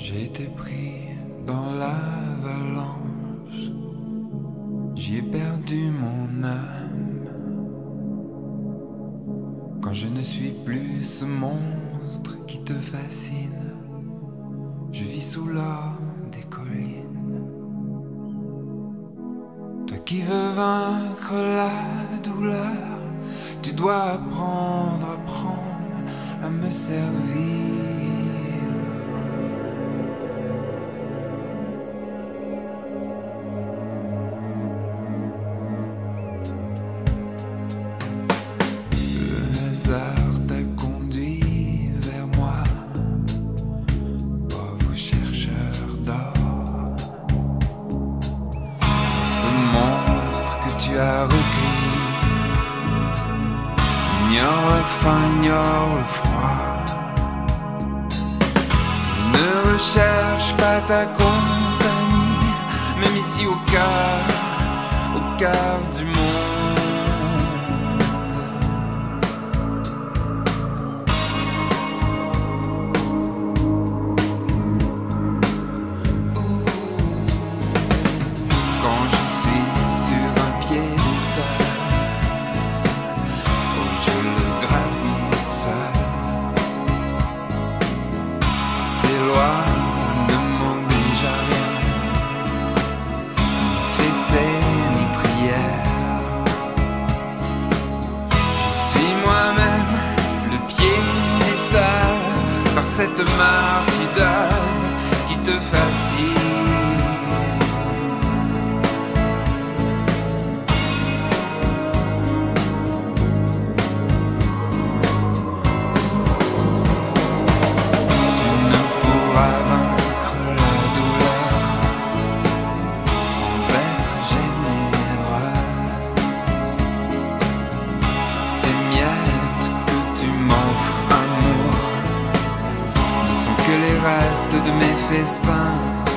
J'ai été pris dans l'avalanche, j'y ai perdu mon âme. Quand je ne suis plus ce monstre qui te fascine, je vis sous l'or des collines. Toi qui veux vaincre la douleur, tu dois apprendre à me servir. Le hasard t'a conduit vers moi, pauvre chercheur d'or. Ce monstre que tu as recueilli ignore la faim, ignore le froid. Ne recherche pas ta compagnie, même ici au cœur du monde. Quand je suis sur un piédestal, je le gravis seul. Tes lois ne m'obligent à rien, ni fessées ni prières. Je suis moi-même le piédestal, par cette martyreuse qui te fascine. Reste de mes festins,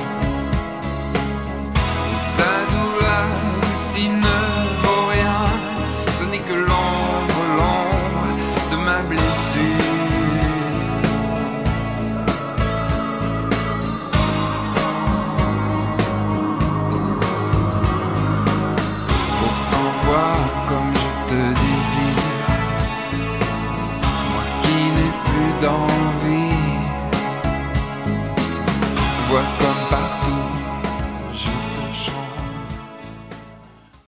ta douleur aussi ne vaut rien, ce n'est que l'ombre de ma blessure. Pourtant vois comme je te désire, moi qui n'ai plus d'envie. Vois comme